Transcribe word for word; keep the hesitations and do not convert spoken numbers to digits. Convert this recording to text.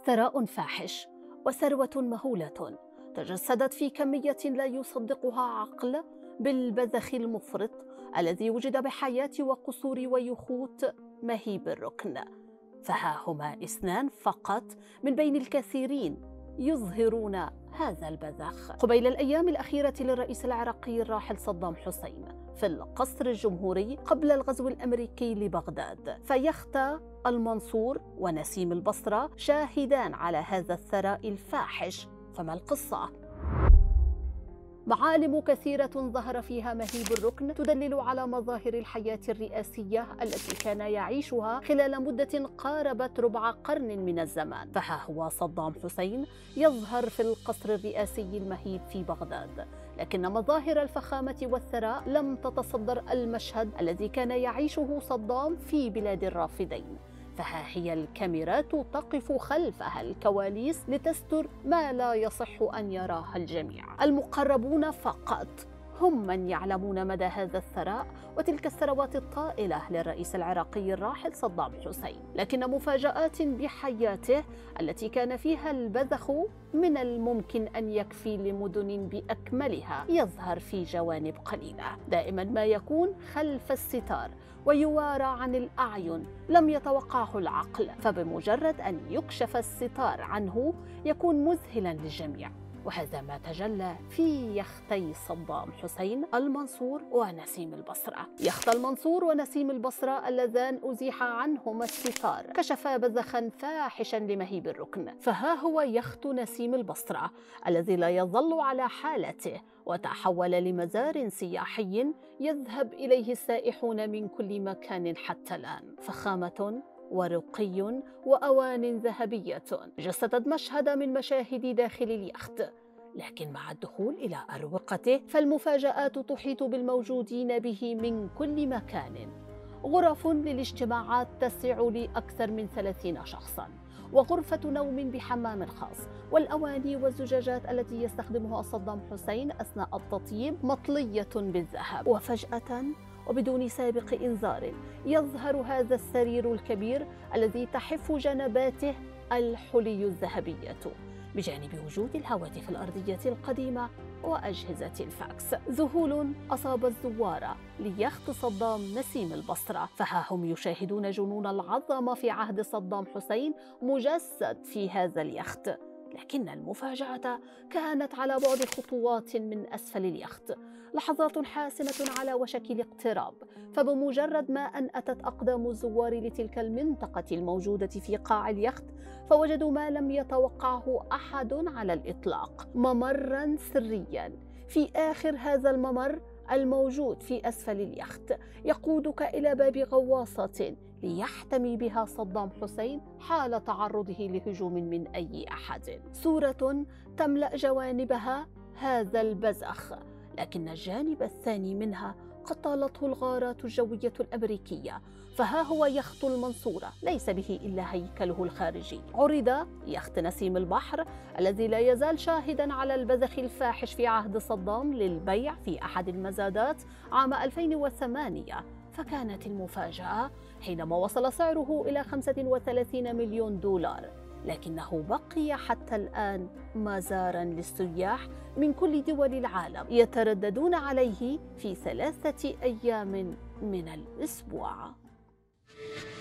ثراء فاحش وثروة مهولة تجسدت في كمية لا يصدقها عقل بالبذخ المفرط الذي وجد بحياة وقصور ويخوت مهيب الركن. فها هما اثنان فقط من بين الكثيرين يظهرون هذا البذخ. قبيل الأيام الأخيرة للرئيس العراقي الراحل صدام حسين في القصر الجمهوري قبل الغزو الأمريكي لبغداد، فيخت المنصور ونسيم البصرة شاهدان على هذا الثراء الفاحش. فما القصة؟ معالم كثيرة ظهر فيها مهيب الركن تدلل على مظاهر الحياة الرئاسية التي كان يعيشها خلال مدة قاربت ربع قرن من الزمان. فها هو صدام حسين يظهر في القصر الرئاسي المهيب في بغداد، لكن مظاهر الفخامة والثراء لم تتصدر المشهد الذي كان يعيشه صدام في بلاد الرافدين. فها هي الكاميرات تقف خلفها الكواليس لتستر ما لا يصح أن يراها الجميع. المقربون فقط هم من يعلمون مدى هذا الثراء وتلك الثروات الطائلة للرئيس العراقي الراحل صدام حسين، لكن مفاجآت بحياته التي كان فيها البذخ من الممكن أن يكفي لمدن بأكملها يظهر في جوانب قليلة. دائما ما يكون خلف الستار ويوارى عن الأعين لم يتوقعه العقل، فبمجرد أن يكشف الستار عنه يكون مذهلا للجميع. وهذا ما تجلى في يختي صدام حسين المنصور ونسيم البصرة. يخت المنصور ونسيم البصرة اللذان أزيح عنهما الستار كشفا بذخا فاحشا لمهيب الركن. فها هو يخت نسيم البصرة الذي لا يظل على حالته وتحول لمزار سياحي يذهب إليه السائحون من كل مكان حتى الآن. فخامة ورقي وأوان ذهبية جسدت مشهد من مشاهد داخل اليخت، لكن مع الدخول إلى أروقته فالمفاجآت تحيط بالموجودين به من كل مكان. غرف للاجتماعات تسع لأكثر من ثلاثين شخصاً، وغرفة نوم بحمام خاص، والأواني والزجاجات التي يستخدمها صدام حسين أثناء التطيب مطلية بالذهب. وفجأة وبدون سابق إنذار يظهر هذا السرير الكبير الذي تحف جنباته الحلي الذهبية، بجانب وجود الهواتف الأرضية القديمة وأجهزة الفاكس. ذهول أصاب الزوار ليخت صدام نسيم البصرة، فها هم يشاهدون جنون العظمة في عهد صدام حسين مجسد في هذا اليخت، لكن المفاجأة كانت على بعد خطوات من أسفل اليخت. لحظات حاسمة على وشك الاقتراب، فبمجرد ما أن أتت أقدام الزوار لتلك المنطقة الموجودة في قاع اليخت فوجدوا ما لم يتوقعه أحد على الإطلاق: ممراً سرياً. في آخر هذا الممر الموجود في أسفل اليخت يقودك إلى باب غواصة ليحتمي بها صدام حسين حال تعرضه لهجوم من أي أحد. صورة تملأ جوانبها هذا البذخ، لكن الجانب الثاني منها قد طالته الغارات الجوية الأمريكية. فها هو يخت المنصورة ليس به إلا هيكله الخارجي. عرض يخت نسيم البحر الذي لا يزال شاهدا على البذخ الفاحش في عهد صدام للبيع في أحد المزادات عام ألفين وثمانية، فكانت المفاجأة حينما وصل سعره إلى خمسة وثلاثين مليون دولار، لكنه بقي حتى الآن مزاراً للسياح من كل دول العالم يترددون عليه في ثلاثة أيام من الأسبوع.